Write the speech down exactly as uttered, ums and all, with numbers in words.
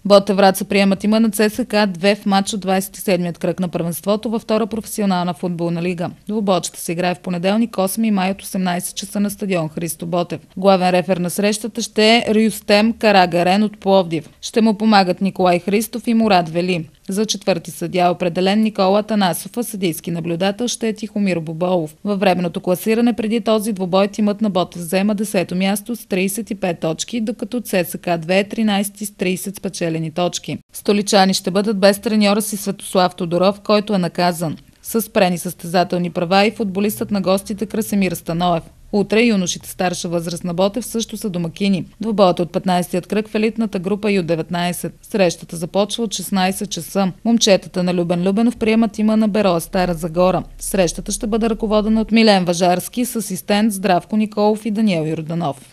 Ботев Враца приема тима на ЦСКА две в матч от двадесет и седмият кръг на първенството във втора професионална футболна лига. Двубоечата се играе в понеделник, осми май от осемнадесет часа на стадион Христо Ботев. Главен рефер на срещата ще е Рюстем Карагарен от Пловдив. Ще му помагат Николай Христов и Мурад Вели. За четвърти съдия е определен Никола Танасов, а съдийски наблюдател ще е Тихомир Боболов. Във временното класиране преди този двубой тимът на Ботев взема десето място с тридесет и пет точки, докато ЦСКА две е тринадесети с тридесет спечелени точки. Столичани ще бъдат без треньора си Светослав Тодоров, който е наказан с спрени състезателни права, и футболистът на гостите Красимир Станоев. Утре юношите старша възраст на Ботев също са домакини. Двубоят от петнадесетият кръг в елитната група Ю деветнадесет. Срещата започва от шестнадесет часа. Момчетата на Любен Любенов приемат тима на Бероя Стара Загора. Срещата ще бъде ръководена от Милен Важарски с асистент Здравко Николов и Даниел Йорданов.